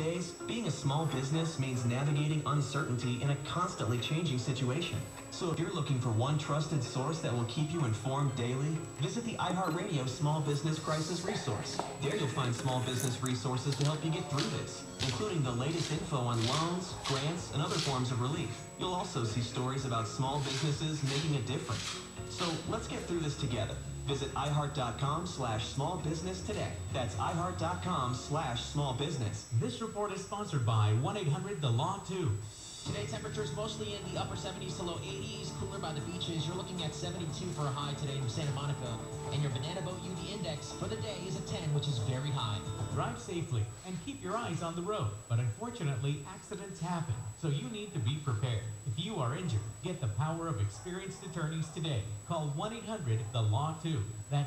days, being a small business means navigating uncertainty in a constantly changing situation. So if you're looking for one trusted source that will keep you informed daily, visit the iHeartRadio Small Business Crisis Resource. There you'll find small business resources to help you get through this, including the latest info on loans, grants, and other forms of relief. You'll also see stories about small businesses making a difference. So let's get through this together. Visit iHeart.com/smallbusiness today. That's iHeart.com/smallbusiness. This report is sponsored by 1-800-THE-LAW-2. Today, temperatures mostly in the upper 70s to low 80s, cooler by the beaches. You're looking at 72 for a high today in Santa Monica. And your Banana Boat UV index for the day is a 10, which is very high. Drive safely and keep your eyes on the road. But unfortunately, accidents happen, so you need to be prepared. If you are injured, get the power of experienced attorneys today. Call 1-800-THE-LAW-2. That's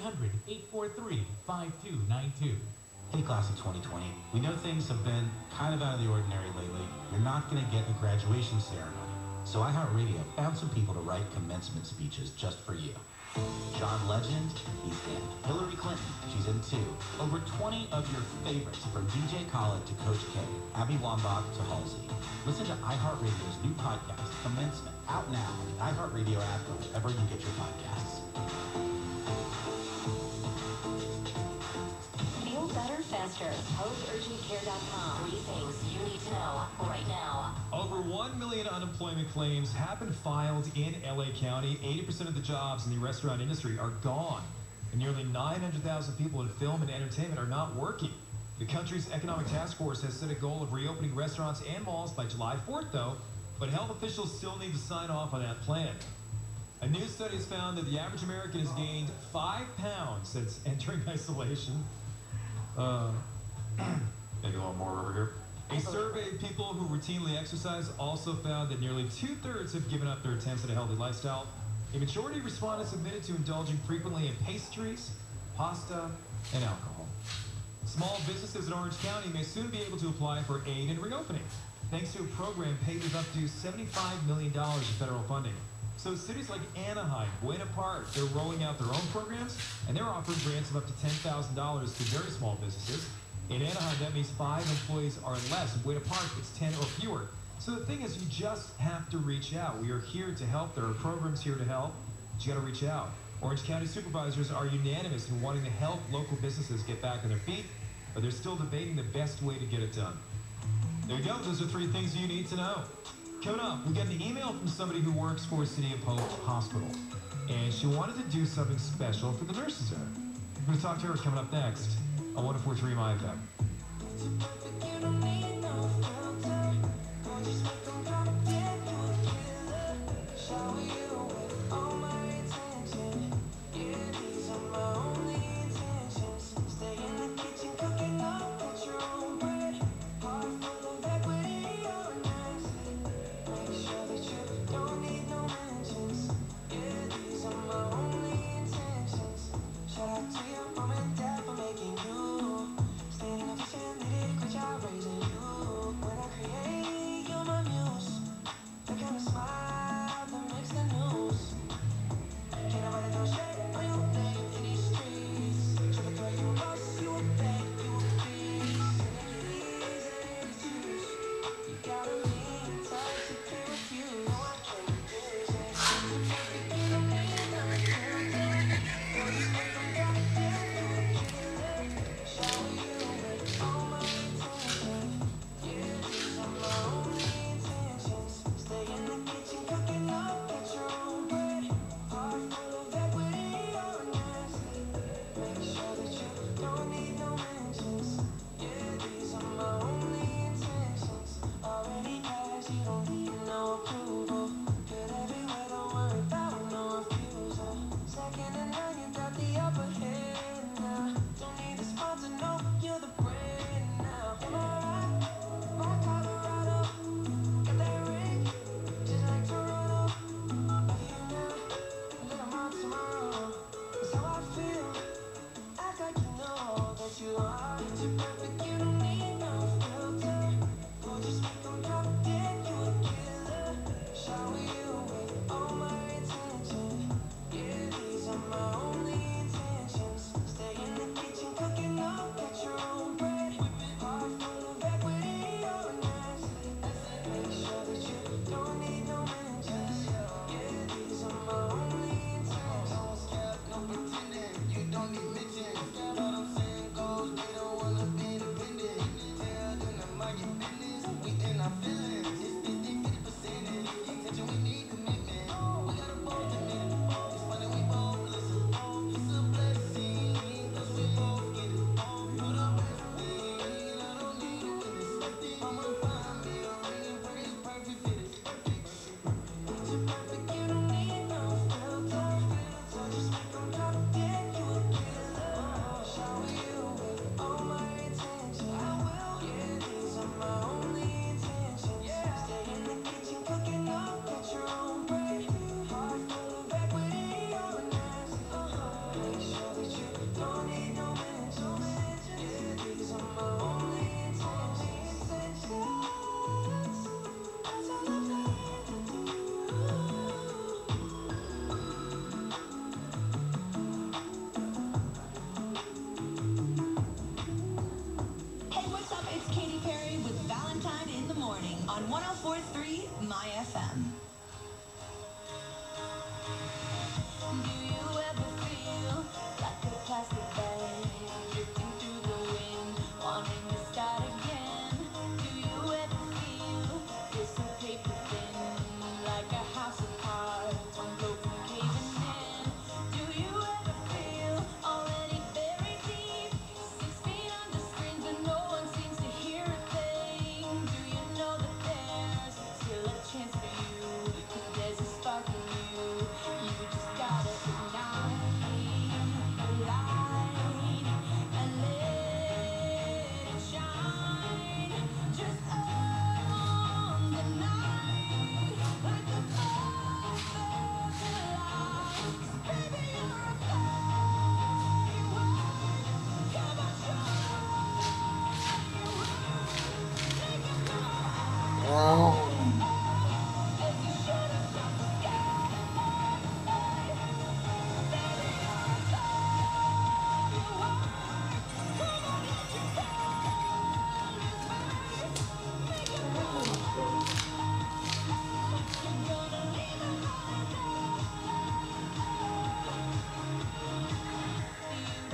1-800-843-5292. Hey, class of 2020, we know things have been kind of out of the ordinary lately. You're not going to get a graduation ceremony. So iHeartRadio found some people to write commencement speeches just for you. John Legend, he's in. Hillary Clinton, she's in too. Over 20 of your favorites, from DJ Khaled to Coach K, Abby Wambach to Halsey. Listen to iHeartRadio's new podcast, Commencement, out now on the iHeartRadio app or wherever you get your podcasts. Feel better faster. PostUrgentCare.com. 3 things you need to know right now. Over 1 million unemployment claims have been filed in LA County. 80% of the jobs in the restaurant industry are gone. And nearly 900,000 people in film and entertainment are not working. The country's economic task force has set a goal of reopening restaurants and malls by July 4th, though, but health officials still need to sign off on that plan. A new study has found that the average American has gained 5 pounds since entering isolation. Maybe a little more over here. A survey of people who routinely exercise also found that nearly 2/3 have given up their attempts at a healthy lifestyle. A majority of respondents admitted to indulging frequently in pastries, pasta, and alcohol. Small businesses in Orange County may soon be able to apply for aid in reopening, thanks to a program paid with up to $75 million in federal funding. So cities like Anaheim, Buena Park, they're rolling out their own programs, and they're offering grants of up to $10,000 to very small businesses. In Anaheim, that means 5 employees or less. In Buena Park, it's 10 or fewer. So the thing is, you just have to reach out. We are here to help. There are programs here to help. But you got to reach out. Orange County supervisors are unanimous in wanting to help local businesses get back on their feet, but they're still debating the best way to get it done. There you go. Those are 3 things you need to know. Coming up, we got an email from somebody who works for City of Hope Hospital, and she wanted to do something special for the nurses there. We're going to talk to her coming up next on 104.3 MyFM.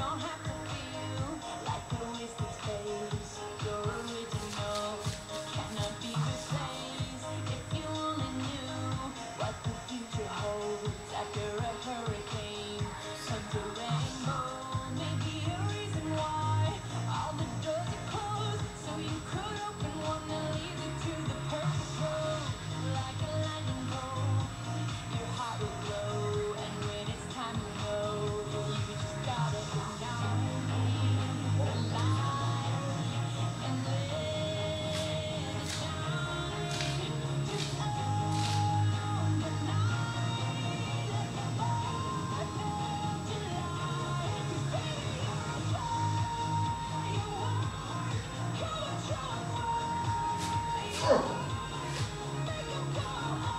don't have to feel like a wasted space. You're original, cannot be replaced. If you only knew what the future holds after a hurricane comes a rainbow. Maybe a reason why all the doors are closed, so you could open one that leads you to the perfect road. Like a lightning bolt, your heart will glow, and when it's time to know, you just gotta ignite the light and let it shine. Just own the night, let the light melt your light. 'Cause baby, you're a firework. Come on, show 'em fire. Make 'em go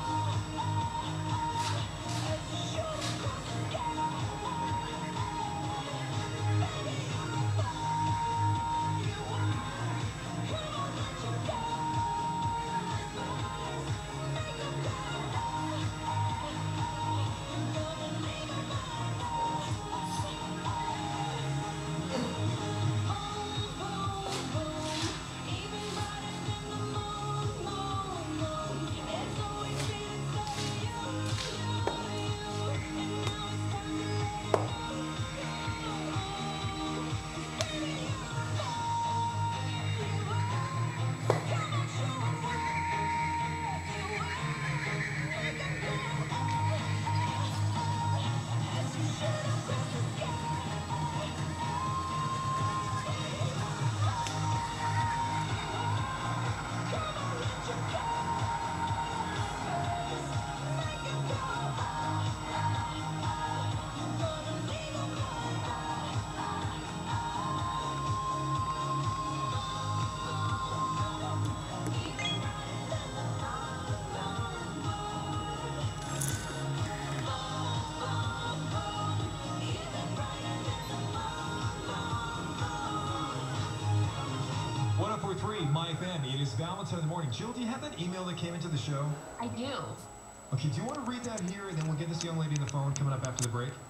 as you shoot across the sky. Baby, you're a firework. Come on, let your colors burst. Make 'em go. You're gonna leave 'em even brighter than the moon, moon, moon. It's always been inside you, and now it's time to let it go. 'Cause baby, you're a firework. Come on, show 'em what you are. Make 'em go as you shoot across the sky. Come on, let your colors make 'em go. You're gonna leave 'em even brighter than the moon. 104.3 MyFM. It is Valentine in the morning. Jill, do you have that email that came into the show? I do. Okay, do you want to read that here, and then we'll get this young lady on the phone coming up after the break?